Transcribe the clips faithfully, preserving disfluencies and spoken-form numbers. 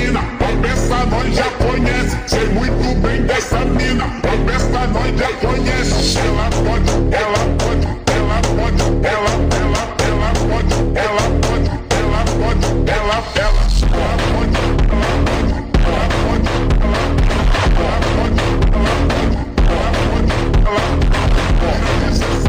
mina, a peça nós já conhece. Sei muito bem dessa mina, a peça nós já conhece. Ela pode, ela pode, ela pode, ela, ela, ela pode, ela pode, ela pode, ela, ela, ela pode, ela pode, ela pode, ela, ela pode, ela pode, ela pode, ela pode,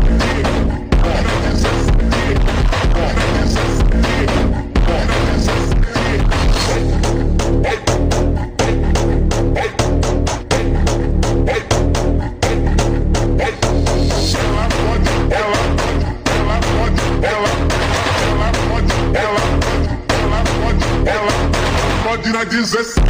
pode na dezessete,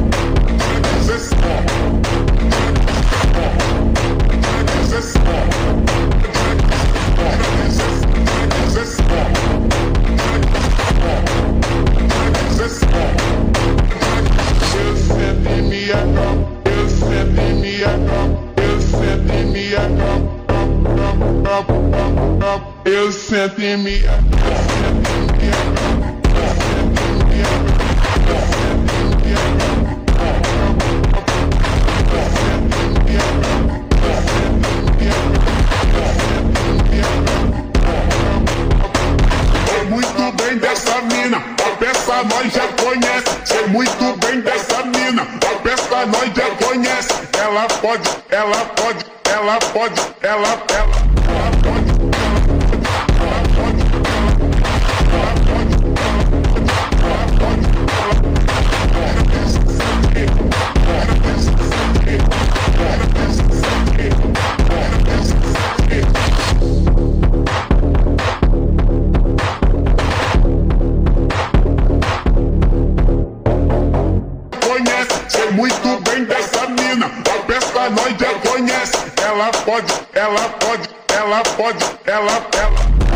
eu sempre me acalmo, eu sempre me acalmo, eu sempre me acalmo, eu sempre me acalmo. Muito bem dessa mina, a peça nós já conhece. Sei muito bem dessa mina, a peça nós já conhece. Ela pode, ela pode, ela pode, ela, ela, ela pode, ela pode, ela pode, ela pode, sei muito bem dessa mina, a peça nós já conhece. Ela pode, ela pode, ela pode, ela, ela.